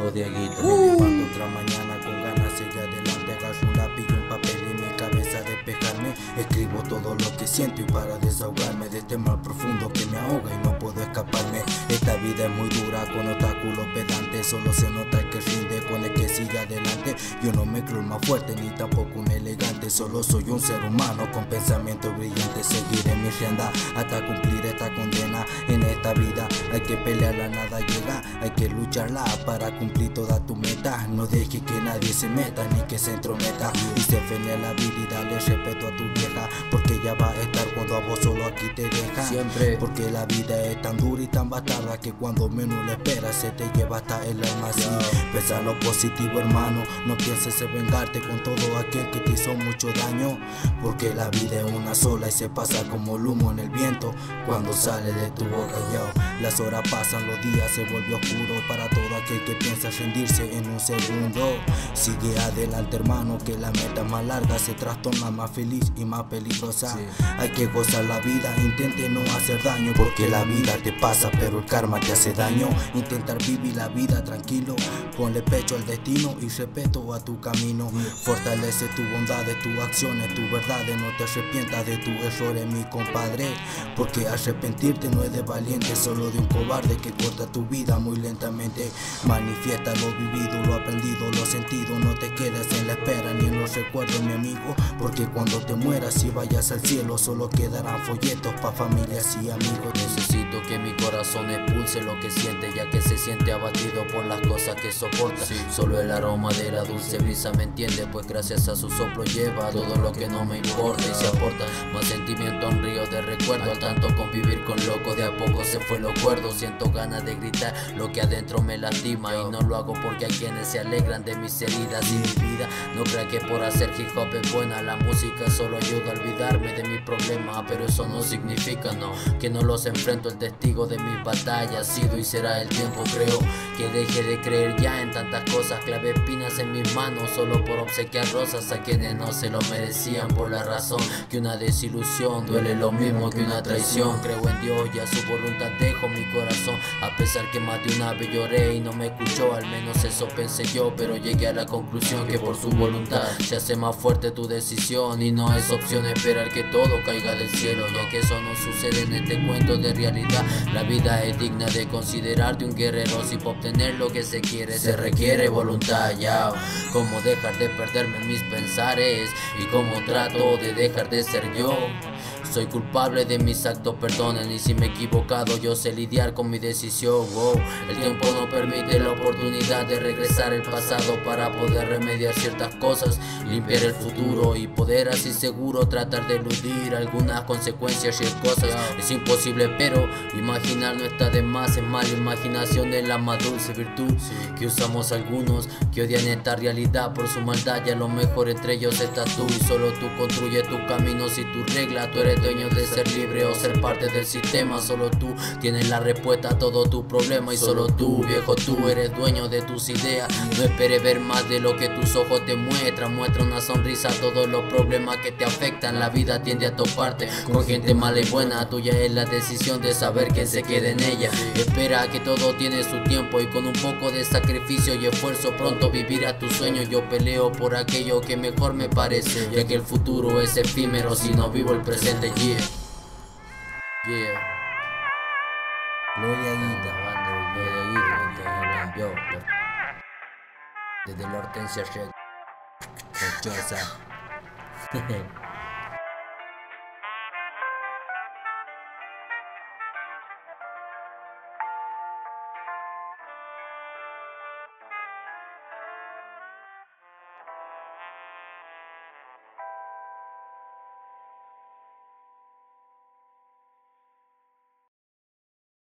Dímelo, Dieguito. Me levanto otra mañana con ganas, seguir adelante. Agarro un lápiz y un papel y mi cabeza despejarme. Escribo todo lo que siento y para desahogarme de este mal profundo que me ahoga y no puedo escaparme. Esta vida es muy dura con obstáculos pedantes. Solo se nota el que rinde con el que sigue adelante. Yo no me creo el más fuerte ni tampoco un elegante. Solo soy un ser humano con pensamientos brillantes. Seguiré mi rienda hasta cumplir esta condena. En esta vida hay que pelearla, nada llega. Hay que lucharla para cumplir toda tu meta. No dejes que nadie se meta ni que se entrometa. Y sé feliz en la vida y dale respeto a tu vieja, porque ella va a estar cuando a vos solo aquí te deja. Siempre. Porque la vida es tan dura y tan bastarda que cuando menos lo esperas se te lleva hasta el alma así. Pensa lo positivo, hermano. No pienses en vengarte con todo aquel que te hizo mucho daño, porque la vida es una sola y se pasa como el humo en el viento cuando sale de tu boca. Yo, las horas pasan, los días se vuelve oscuro para todo aquel que piensa rendirse en un segundo. Sigue adelante, hermano, que la meta más larga se trastorna más feliz y más peligrosa. Hay que gozar la vida, intente no hacer daño, porque la vida te pasa pero el karma te hace daño. Intentar vivir la vida tranquilo, ponle pecho al destino y respeto a tu camino. Fortalece tu bondad, tus acciones, tus verdades. No te arrepientas de tus errores, mi compadre, porque arrepentirte no es de valiente, solo de un cobarde que corta tu vida muy lentamente. Manifiesta lo vivido, lo aprendido, lo sentido. No te quedes en la espera ni en los recuerdos, mi amigo, porque cuando te mueras y vayas al cielo solo quedarán folletos pa' familias y amigos. Necesito que mi corazón expulse lo que siente, ya que se siente abatido por las cosas que soporta. Solo el aroma de la dulce brisa me entiende, pues gracias a su soplo lleva todo lo que no me importa y se aporta más sentimiento a un río de recuerdo. Al tanto convivir con loco de a poco se fue lo cuerdo. Siento ganas de gritar lo que adentro me lastima, y no lo hago porque hay quienes se alegran de mis heridas y mi vida. No crea que por hacer hip hop es buena, la música solo ayuda a olvidarme de mis problemas, pero eso no significa que no los enfrento. El testigo de mis batallas ha sido y será el tiempo. Creo que deje de creer ya en tantas cosas. Clavé espinas en mis manos solo por obsequiar rosas a quienes no se lo merecían, por la razón que una desilusión duele lo mismo que una traición. Creo en Dios y a su voluntad dejo mi corazón, a pesar que más de una vez lloré y no me escuchó. Al menos eso pensé yo, pero llegué a la conclusión que por su voluntad se hace más fuerte tu decisión, y no es opción esperar que todo caiga del cielo, ya que eso no sucede en este cuento de realidad. La vida es digna de considerarte un guerrero, si para obtener lo que se quiere se requiere voluntad. Ya, cómo dejar de perderme en mis pensares y cómo trato de dejar de ser yo. Soy culpable de mis actos, perdonen, y si me he equivocado yo sé lidiar con mi decisión. El tiempo no permite la oportunidad de regresar el pasado para poder remediar ciertas cosas, limpiar el futuro y poder así seguro tratar de eludir algunas consecuencias y cosas. Es imposible, pero imaginar no está de más. Es mala imaginación de la más dulce virtud que usamos algunos que odian esta realidad por su maldad, y a lo mejor entre ellos estás tú, y solo tú construyes tus caminos y tus reglas. Tú eres dueño de ser libre o ser parte del sistema. Solo tú tienes la respuesta a todo tu problema, y solo tú, viejo, tú eres dueño de tus ideas. No esperes ver más de lo que tus ojos te muestran. Muestra una sonrisa a todos los problemas que te afectan. La vida tiende a toparte con gente mala y buena. Tuya es la decisión de saber quién se queda en ella. Espera que todo tiene su tiempo, y con un poco de sacrificio y esfuerzo pronto vivirás tu sueño. Yo peleo por aquello que mejor me parece, ya que el futuro es efímero si no vivo el presente. Lo Dieguito. Yo, desde la Hortensia Shed. Choza.